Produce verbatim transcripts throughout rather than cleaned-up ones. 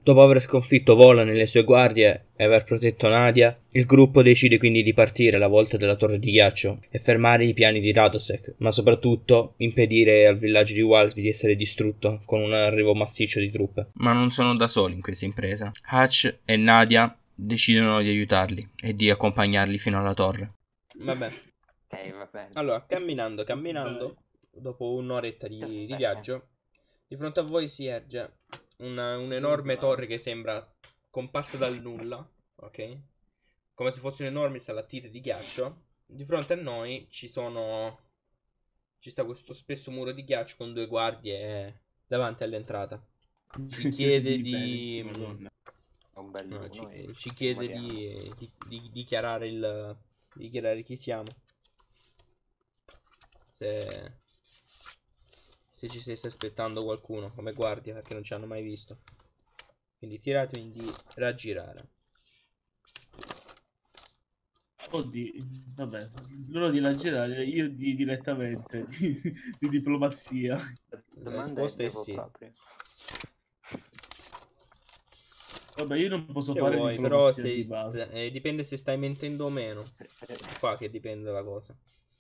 Dopo aver sconfitto Volan e le sue guardie e aver protetto Nadia, il gruppo decide quindi di partire alla volta della torre di ghiaccio e fermare i piani di Radosek, ma soprattutto impedire al villaggio di Walsby di essere distrutto con un arrivo massiccio di truppe. Ma non sono da soli in questa impresa. Hutch e Nadia decidono di aiutarli e di accompagnarli fino alla torre. Vabbè. Ok, va bene. Allora, camminando, camminando, dopo un'oretta di, di viaggio, di fronte a voi si erge una, un'enorme torre che sembra comparsa dal nulla, ok? Come se fosse un'enorme stalattite di ghiaccio. Di fronte a noi ci sono... ci sta questo spesso muro di ghiaccio con due guardie davanti all'entrata. Ci chiede di... Un bel no, uno ci, e ci chiede di, di, di dichiarare il... di dichiarare chi siamo. Se... se ci stesse aspettando qualcuno come guardia, perché non ci hanno mai visto. Quindi tiratemi di raggirare. Oddio, vabbè, loro di raggirare, io di direttamente, di, di diplomazia. La risposta è sì. Proprio. Vabbè, io non posso Se fare vuoi, però diplomazia se, di base. eh, dipende se stai mentendo o meno. Qua che dipende la cosa.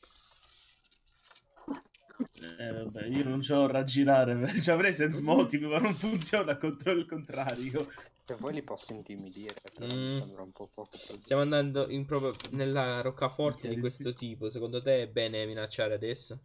Eh, vabbè, io non c'ho raggirare, cioè avrei sense motive, ma non funziona contro il contrario. Se vuoi li posso intimidire, però Mm. mi sembra un po' poco. Stiamo andando in proprio nella roccaforte di questo tipo. Secondo te è bene minacciare adesso?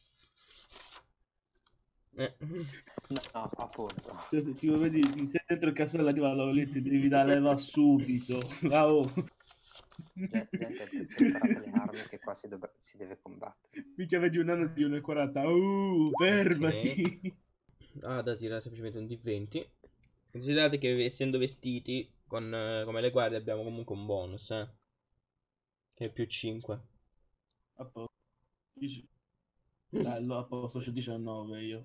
Eh. No, appunto. Cioè, se ti vedi, sei dentro il castello arriva lì, ti devi dare leva subito. Ah, oh. Gente, preparate le armi che qua si, dov- si deve combattere. Mica vedi un anno di uno e quaranta. Uh, fermati. Okay. Ah, da tirare semplicemente un D venti. Considerate che essendo vestiti con, eh, come le guardie abbiamo comunque un bonus, eh. Che è più cinque. A posto. Bello, a posto, c'ho diciannove io.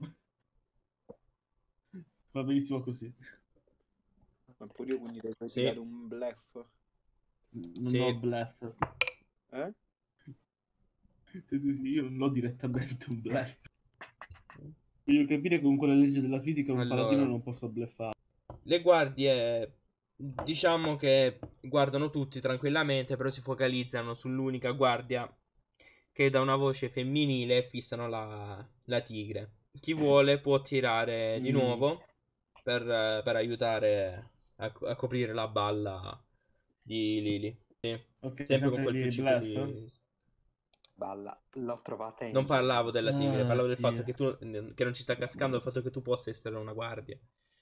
Va benissimo così. Ma pure io quindi devo Sì. tirare un bluff. Non Sì. ho bluff. Eh? Io non ho direttamente un bluff. Voglio capire con quella legge della fisica un Allora. paladino non possa bluffare. Le guardie, diciamo che guardano tutti tranquillamente, però si focalizzano sull'unica guardia che da una voce femminile fissano la, la tigre. Chi vuole può tirare di Mm. nuovo per, per aiutare a, a coprire la balla di Lily. Sì. Ok, Sempre con sempre quel di più cinque bluff? di... Balla, l'ho trovata in Non parlavo della tigre, Ah, parlavo del Dio. fatto che tu, che non ci sta cascando il fatto che tu possa essere una guardia.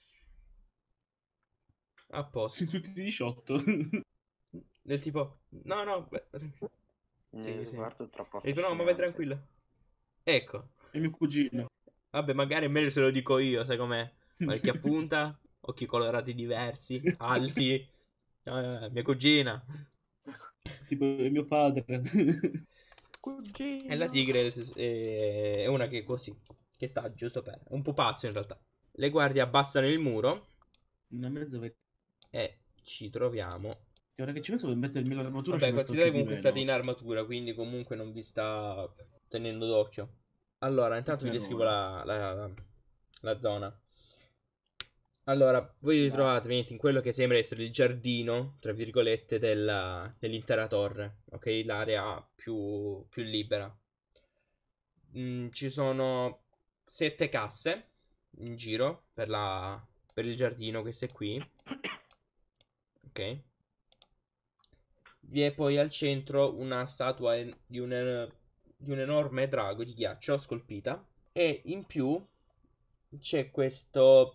A posto. Tutti diciotto. Del tipo, no, no, beh, Nel sì, sì. sguardo troppo E dico, no, ma vai affascinante. tranquillo. Ecco. È mio cugino. Vabbè, magari è meglio se lo dico io, sai com'è? Qualche appunta, occhi colorati diversi, alti. Eh, mia cugina. Tipo, è mio padre. E la tigre è, è una che è così, che sta giusto per... È un pupazzo in realtà. Le guardie abbassano il muro Una mezza vecchia. e ci troviamo. Ora che ci penso per mettermi l'armatura. Vabbè, ci metto considerate anche di comunque meno. state in armatura, quindi comunque non vi sta tenendo d'occhio. Allora, intanto vi Per descrivo ora. la, la, la zona. Allora, voi vi trovate vedete, in quello che sembra essere il giardino, tra virgolette, della- dell'intera torre, ok? L'area più, più libera. Mm, ci sono sette casse in giro per, la, per il giardino, queste qui. Ok? Vi è poi al centro una statua en- di un, di un enorme drago di ghiaccio scolpita. E in più c'è questo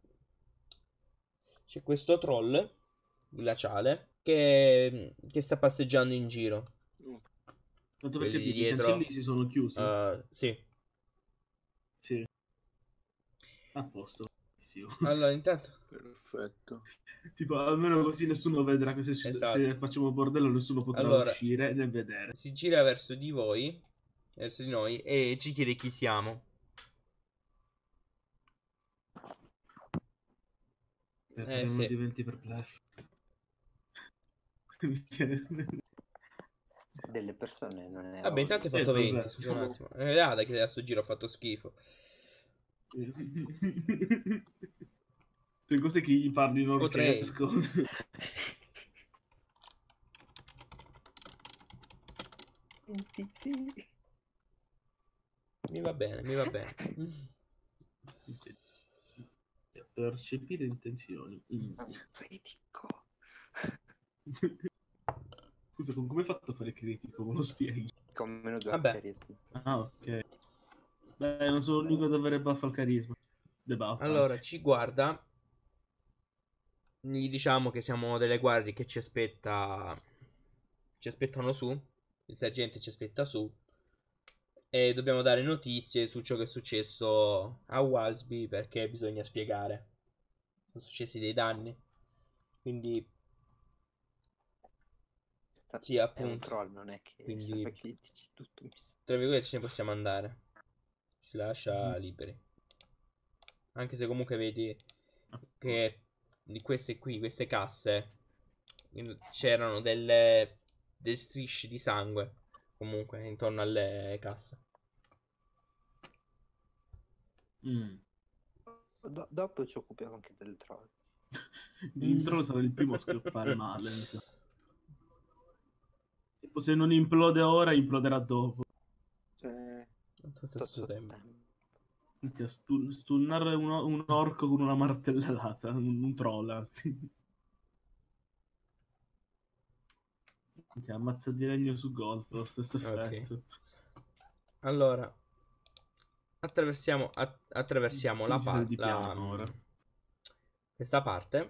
c'è questo troll glaciale che, che sta passeggiando in giro. Tanto per Quelli di capire, i dietro, cancelli si sono chiusi. uh, sì. Sì. A posto. Allora, intanto, Perfetto. Tipo, almeno così nessuno vedrà che se, Esatto. se facciamo bordello nessuno potrà Allora, uscire né vedere. si gira verso di voi, verso di noi, e ci chiede chi siamo. Eh, Eh, non sì. diventi per bluff. Delle persone non è. Vabbè, intanto hai Eh, fatto vabbè. venti, scusa un attimo. È verità che a sto giro ha fatto schifo. Per cos'è che gli parli in Potrei. orchesco? Mi va bene, mi va bene. Percepire intenzioni. Mm. Critico. Scusa, con come hai fatto a fare critico? Me lo spieghi? Con meno due Vabbè. carisma. Ah, ok. Beh, non sono l'unico ad avere buff al carisma. Debuff, Allora, anzi. ci guarda. Gli diciamo che siamo delle guardie che ci aspetta. Ci aspettano su. Il sergente ci aspetta su. E dobbiamo dare notizie su ciò che è successo a Walsby, perché bisogna spiegare. Sono successi dei danni. Quindi sì, È un appunto. troll, non è che Quindi- serve che gli dici tutto. mi sa. Tra virgolette ce ne possiamo andare. Ci lascia liberi. Anche se comunque vedi che di queste qui, queste casse, in- c'erano delle, delle strisce di sangue comunque intorno alle casse. Mm. Do- dopo ci occupiamo anche del troll. Il troll sarà il primo a scappare male. mi sa. Tipo, se non implode ora, imploderà dopo. Cioè, Tutto Tutto sto tempo. tempo. Minchia, stun- stunnare un, un orco con una martellata, un, un troll, anzi. Minchia, ammazza di legno su golf, lo stesso Ok. effetto. Allora, attraversiamo, a- attraversiamo la Quindi ci sei di parte, piano ora. questa parte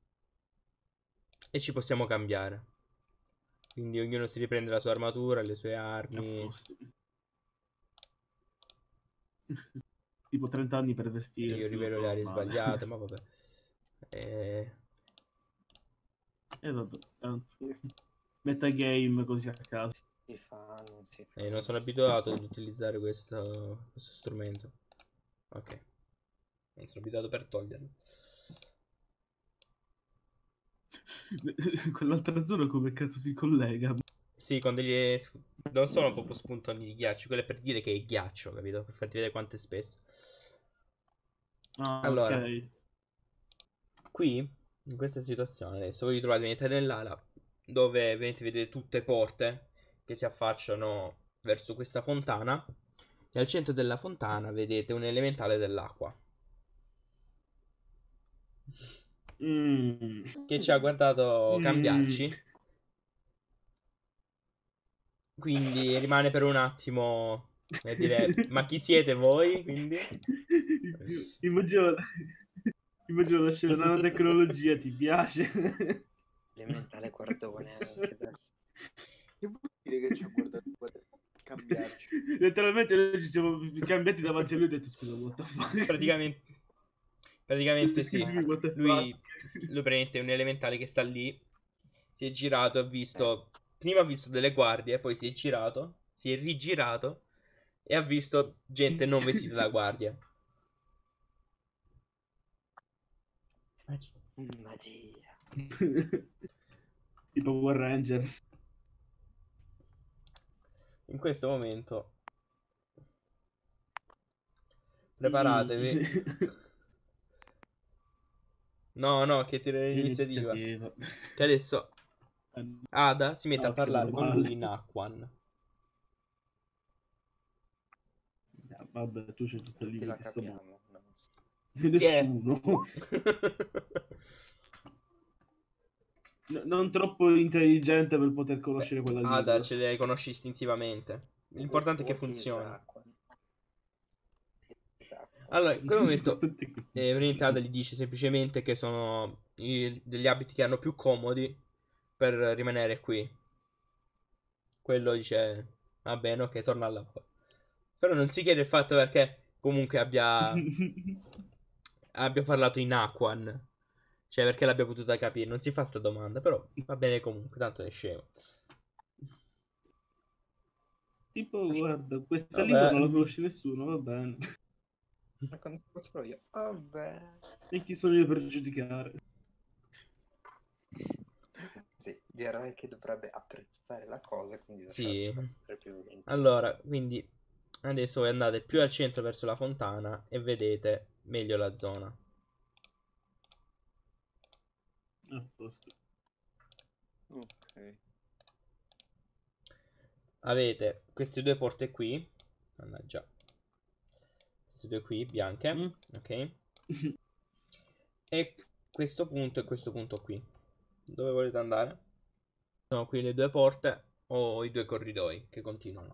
e ci possiamo cambiare. Quindi ognuno si riprende la sua armatura, le sue A armi. posto. Tipo trenta anni per vestirsi. Io rivelo le aree normale. sbagliate, ma vabbè. E... E vabbè, tanto. Metagame così a caso. Si fa, non si fa. e non sono abituato ad utilizzare questo, questo strumento. Ok. Non sono abituato per toglierlo. Quell'altra zona come cazzo si collega? Sì, con degli... non sono proprio spuntoni di ghiaccio, quello è per dire che è ghiaccio, capito? Per farti vedere quanto è spesso. Ah, Allora. ok. Qui, in questa situazione, adesso voi vi trovate all'interno dell'ala dove vedete, vedete tutte porte che si affacciano verso questa fontana e al centro della fontana vedete un elementale dell'acqua Mm. che ci ha guardato Mm. cambiarci. Quindi rimane per un attimo a dire ma chi siete voi? Quindi Immagino, immagino la scena della tecnologia, ti piace? Elementale guardone anche adesso. che vuol dire che ci ha guardato per cambiarci? Letteralmente noi ci siamo cambiati davanti a lui e ho detto scusa, what the fuck? praticamente praticamente sì. Excuse me, what the Lui, fuck? lui prende un elementale che sta lì, si è girato, ha visto, prima ha visto delle guardie, poi si è girato, si è rigirato e ha visto gente non vestita da guardia. Magia. Tipo Power Ranger. In questo momento preparatevi. Mm. No, no, che tira l'iniziativa. Che adesso Ada si mette Ah, a parlare che con normale. lui in Aquan. Ah, vabbè, tu c'hai tutto il Chi libro la di sto capiamo? No. Nessuno. N- non troppo intelligente per poter conoscere quella lingua. Ada ce le conosci istintivamente. L'importante è che Walking funzioni. Zakwan. Allora, in quel momento L'importante è che eh, funzioni. praticamente Ada gli dice semplicemente che sono i- degli abiti che hanno più comodi per rimanere qui. Quello dice, va bene, ok, torna al lavoro. Però non si chiede il fatto perché comunque abbia, abbia parlato in Aquan. Cioè, perché l'abbia potuta capire. Non si fa sta domanda, però va bene comunque, tanto è scemo. Tipo, guarda, questa Vabbè. lingua non la conosce nessuno, va bene. Ma quando posso io? Vabbè. E chi sono io per giudicare? Sì, direi che dovrebbe apprezzare la cosa, quindi Sì. lasciarci passare più volentieri. Allora, quindi adesso voi andate più al centro verso la fontana e vedete meglio la zona. A posto. Ok. Avete queste due porte qui. Mannaggia. Queste due qui, bianche. Mm. Ok. E questo punto e questo punto qui. Dove volete andare? Sono qui le due porte o i due corridoi che continuano.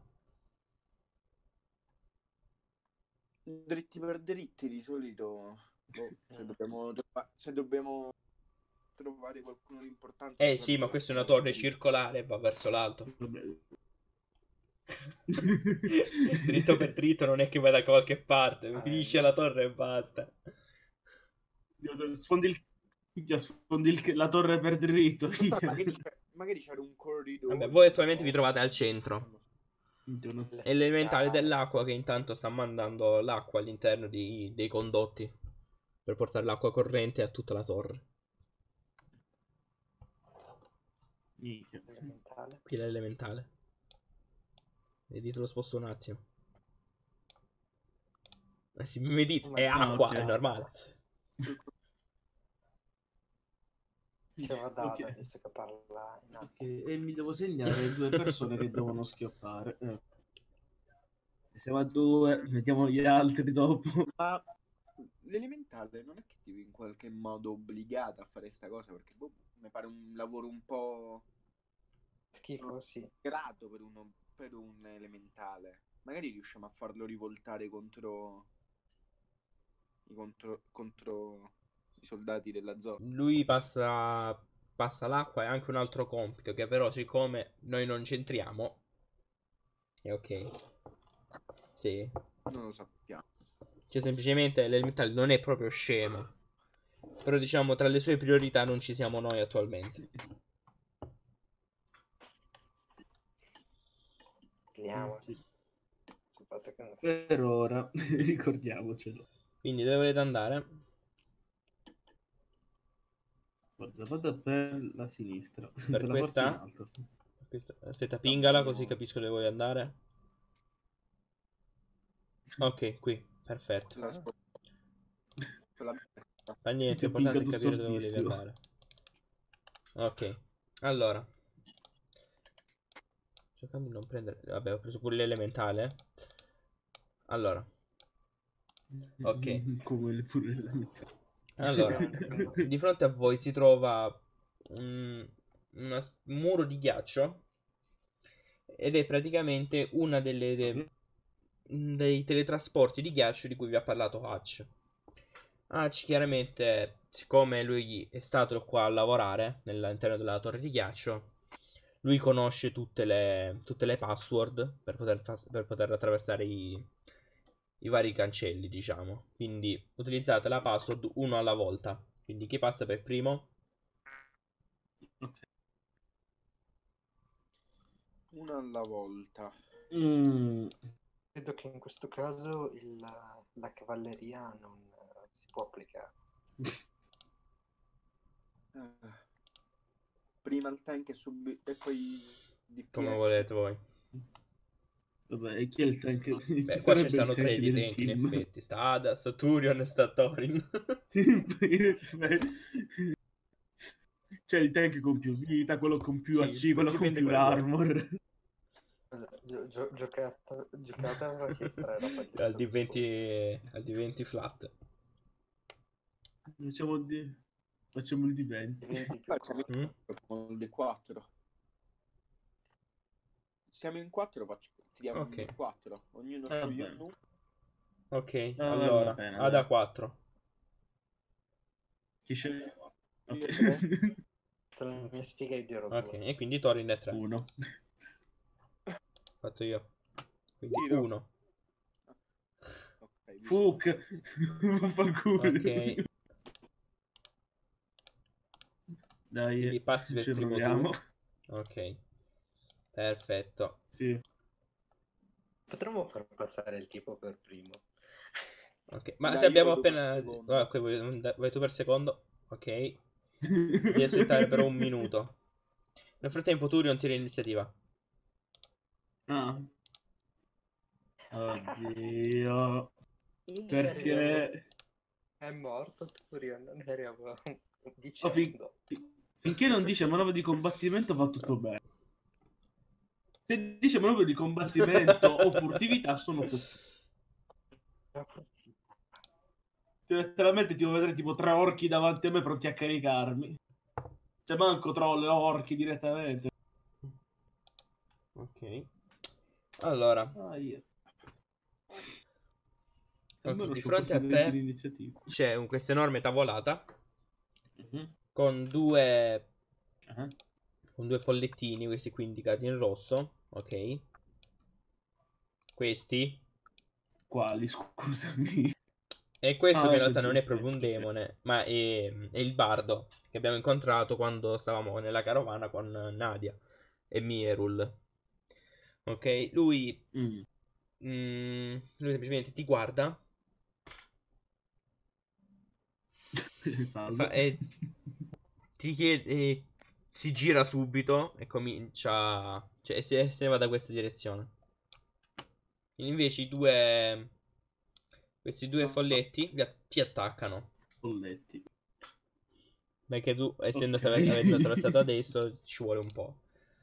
Dritti per dritti di solito. Boh, se dobbiamo, trova- se dobbiamo trovare qualcuno di importante. Eh di sì, solito ma questa è una facciamo torre per- circolare e va verso l'alto. Vabbè. Dritto per dritto non è che vai da qualche parte, Ah, finisce eh. la torre e basta. Sfondi il... minchia, sfondi il- la torre per dritto. Però magari, c'è- magari c'era un corridoio. Vabbè, voi attualmente vi no? trovate al centro. Minchia, una- È l'elementale dell'acqua che intanto sta mandando l'acqua all'interno di- dei condotti per portare l'acqua corrente a tutta la torre. minchia. Elementale. Qui è l'elementale. Vedi, te lo sposto un attimo. Eh sì, mi dici, è Ah, acqua, ok. è normale. Diceva Dada, Ok. visto che parla in Ok, acqua. e mi devo segnare due persone che devono schioppare. Eh. Siamo a due, vediamo gli altri dopo. Ma l'elementale non è che ti in qualche modo obbligata a fare sta cosa, perché boh, mi pare un lavoro un po' Schifo, sì. grato per, uno, per un elementale. Magari riusciamo a farlo rivoltare contro i, contro, contro i soldati della zona. Lui passa, passa l'acqua e anche un altro compito che però siccome noi non c'entriamo è ok. Sì. Non lo sappiamo. Cioè semplicemente l'elementale non è proprio scemo. Però diciamo tra le sue priorità non ci siamo noi attualmente. Speriamo. Sì. Sul fatto che non Per ora, ricordiamocelo. Quindi dove volete andare? Guarda, vado per la sinistra. Per la questa? porta in alto. Questa- Aspetta, pingala No. così capisco dove vuoi andare. Ok, qui, perfetto. La spo- la destra. Fa niente, Ti ho l'importante è pingato capire dove volevi stortissimo. andare. Ok, allora. Cercando di non prendere... Vabbè, ho preso pure l'elementale. Allora. Ok. Come il pure... Allora, di fronte a voi si trova un, una- un muro di ghiaccio ed è praticamente una delle de- dei teletrasporti di ghiaccio di cui vi ha parlato Hutch. Hutch chiaramente, siccome lui è stato qua a lavorare all'interno della torre di ghiaccio, lui conosce tutte le, tutte le password per poter, pas- per poter attraversare i, i vari cancelli, diciamo. Quindi utilizzate la password uno alla volta. Quindi chi passa per primo? Una alla volta. Mm, credo che in questo caso il- la cavalleria non eh, si può applicare. Eh, Prima il tank e, subi- e poi D P S. Come volete voi. vabbè, e chi è il tank? Chi Beh, qua ci sarebbe stanno il tre tank di del tank in team? effetti. Sta Ada, sta Turion e sta Thorin. C'è il tank con più vita, quello con più Sì, A C, quello con dipende più quello. armor. Gio- gio- giocata, giocata alla sinistra era meglio al su- D venti, al D venti flat. Facciamo, di... Facciamo il D venti. diventi più Facciamo comodo. Mm? con il D quattro. Siamo in quattro, faccio, tiriamo Ok. un D quattro. Ognuno Va sceglie bene. un numero. Ok, Ah, vale allora, la pena, Ada dai. quattro. Chi sceglie? Io Ok. tre. Se non mi spieghi dirò Ok, due. e quindi Thorin è tre. Uno. Fatto io. Quindi Tiro. uno. Ok, mi Fuck. Vaffanculo. Ok. Dai, Quindi passi per ci primo proviamo. tu. Ok. Perfetto. Sì. Potremmo far passare il tipo per primo. Ok. Ma Dai, se io abbiamo vado per appena... secondo. Ah, ok, vai, vai tu per secondo. Ok. Devi aspettare però un minuto. Nel frattempo Turion tira iniziativa. Ah. Oddio. Arriviamo- Perché... È morto Turion, non arriviamo Oh, fin- dicendo. fi- Finché non dice manovra di combattimento va tutto bene. Se dice manovra di combattimento o furtività sono furtivi. Letteralmente ti devo vedere tipo tre orchi davanti a me pronti a caricarmi. Cioè manco troll, orchi direttamente. Ok. Allora. Ah, io. Okay, di fronte a te c'è un, questa enorme tavolata uh-huh. con due uh-huh. con due follettini, questi qui indicati in rosso, ok? Questi quali, scusami? E questo ah, che in realtà non è proprio un demone, ma è, è il bardo che abbiamo incontrato quando stavamo nella carovana con Nadia e Mierul. Ok, lui mm. Mm, lui semplicemente ti guarda Salve. e ti chiede, e si gira subito e comincia, cioè se, se ne va da questa direzione. Invece i due questi due folletti ti attaccano. Folletti. Perché tu, essendo okay. che avete attraversato adesso, ci vuole un po'.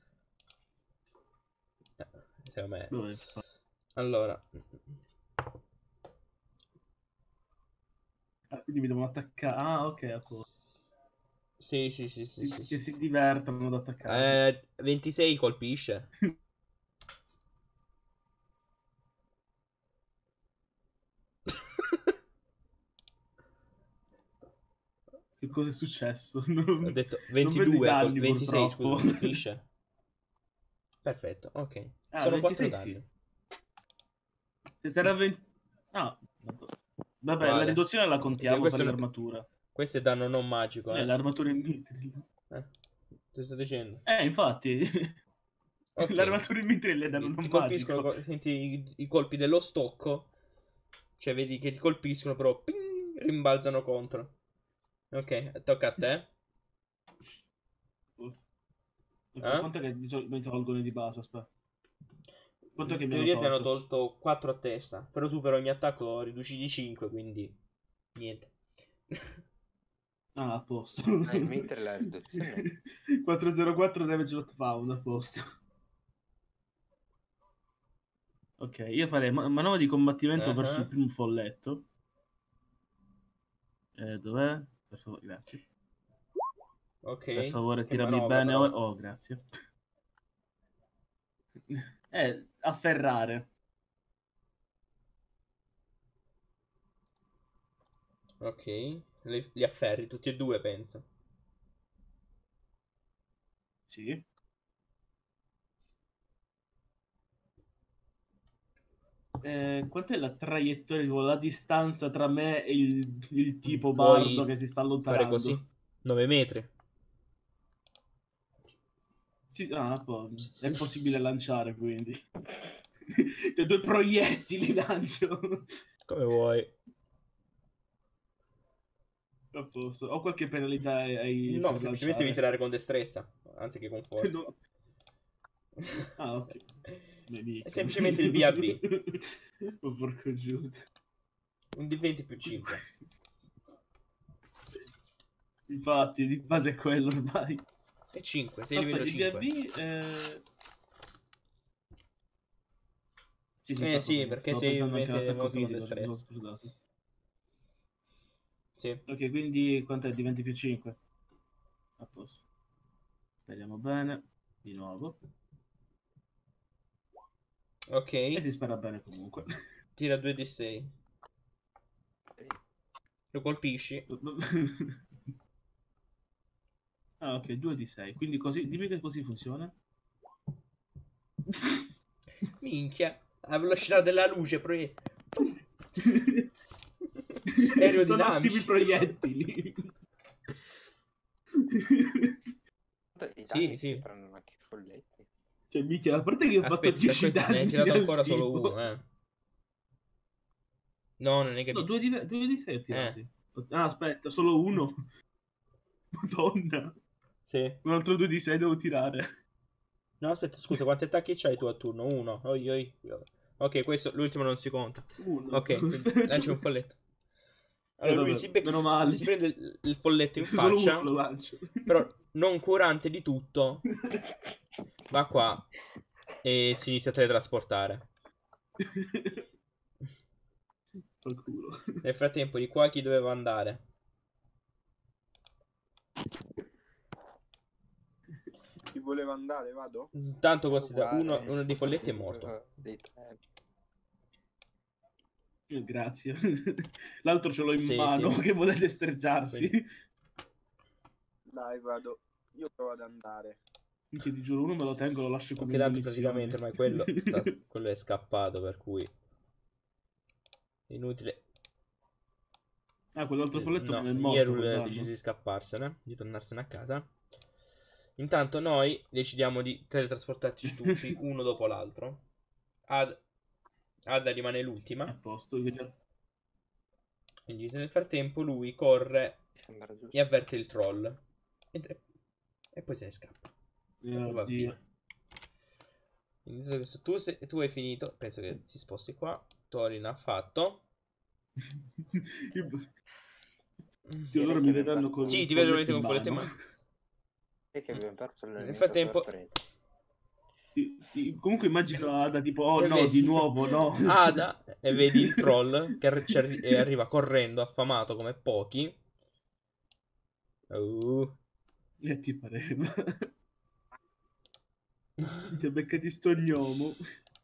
Eh, secondo me. Dove? Allora. Ah, quindi mi devono attaccare. Ah, ok, a posto. Sì, sì, sì, sì, che sì, si sì. divertono ad attaccare. Eh, ventisei colpisce. Che cosa è successo? Non, ho detto ventidue, danni, ventisei purtroppo. Scusa, colpisce. Perfetto, ok. Ah, sono ventisei, quattro danni. Sì. Se sarà venti... Ah, vabbè, vale. La riduzione la contiamo per l'armatura. Non... Questo è danno non magico, eh. eh l'armatura in mithril. Eh, ti sto dicendo. Eh, infatti. Okay. L'armatura in mithril è danno non magico. Senti i, i colpi dello stocco. Cioè, vedi che ti colpiscono, però ping, rimbalzano contro. Ok, tocca a te. Eh? Quanto è che mi tolgono di base? Aspetta. Quanto è che in teoria ti hanno tolto quattro a testa. Però tu per ogni attacco lo riduci di cinque, quindi niente. Ah, a posto. Ah, il meter la riduzione. quattrocentoquattro damage not found, a posto. Ok, io farei man- manovra di combattimento uh-huh. verso il primo folletto. Eh, dov'è? Per favore, grazie. Ok. Per favore, tirami bene. Però. Oh, grazie. Eh, afferrare. Ok. Li, li afferri tutti e due, penso. Sì. Eh, quant'è la traiettoria, la distanza tra me e il, il tipo Puoi bardo che si sta allontanando? Fare così? nove metri. Sì, ah, è possibile lanciare, quindi. Cioè, due proiettili lancio. Come vuoi. A posto. Ho qualche penalità ai... No, semplicemente lanciare. Devi tirare con destrezza, anziché con forza. No. Ah, ok. È semplicemente il B A B. Oh, porco giudo. Un D venti più cinque. Infatti, di base è quello ormai. E cinque, sei livello cinque. Il B A B eh... Sì, sì, eh, sì perché sei molto con destrezza. Sì. Ok, quindi quanto è? Diventi più cinque. A posto. Speriamo bene. Di nuovo. Ok. E si spera bene comunque. Tira due D sei. Lo colpisci. Ah, ok, due D sei. Quindi così, dimmi che così funziona. Minchia. A velocità della luce, proiettili. Sono attivi proiettili. Sì, sì. Prendono anche i folletti. Cioè, mica, a parte che ho Aspetta, fatto dieci danni. Ne hai tirato ancora tipo. solo uno, eh. No, non è che... No, due di, due di sei tirati. Eh. Ah, aspetta, solo uno. Madonna. Sì. Un altro due di sei devo tirare. No, aspetta, scusa, quanti attacchi c'hai tu a turno? Uno. Oi, oi. Ok, questo, l'ultimo non si conta. Uno. Ok, lancia un folletto. Allora Eh, lui vabbè, si, becca- meno male. si prende il, il folletto in Solo faccia, uno lo lancio. però non curante di tutto, va qua e si inizia a teletrasportare. Fa culo. Nel frattempo di qua chi doveva andare? Chi voleva andare, vado? Intanto considera uno, Uguale. uno dei folletti è morto. Dei tre. Eh, Grazie. L'altro ce l'ho in Sì, mano, sì. che vuole destreggiarsi. Quindi- Dai, vado. Io provo ad andare. Minchia, ti giuro, uno me lo tengo, lo lascio come Che tanto munizione. praticamente ormai quello, sta- quello è scappato, per cui inutile. Ah, quell'altro folletto No, non è morto. Hierul quel ha danno. deciso di scapparsene, di tornarsene a casa. Intanto noi decidiamo di teletrasportarci tutti uno dopo l'altro. Ad... Ada rimane A l'ultima. posto. Quindi- Quindi nel frattempo lui corre Sembra giusto. e avverte il troll. E, e poi se ne scappa. eh, Va oddio. via. Quindi adesso tu, se- tu hai finito. Penso che si sposti qua. Thorin ha fatto. Io- Mm. Ti loro mi vedranno con Sì, un ti vedo folletto con in folletto in mano. mano. E che abbiamo perso Nel l'elemento frattempo- sorpresa. Ti- ti- Comunque immagino Ada tipo, oh E no, vedi- di nuovo no. Ada e vedi il troll che arri- ci arri- e arriva correndo, affamato come pochi. Uh. E ti pareva. Ti ha beccati sto gnomo.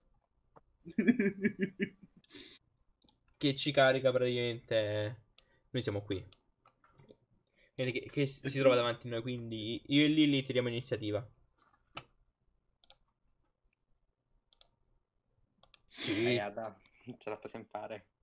Che ci carica praticamente. Noi siamo qui. Quindi che, che si trova davanti a noi. Quindi io e Lily tiriamo iniziativa. Sì. Dai, Ada, ce la possiamo fare.